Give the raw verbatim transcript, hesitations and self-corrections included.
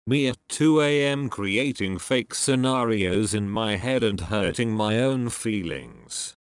Me at two A M creating fake scenarios in my head and hurting my own feelings.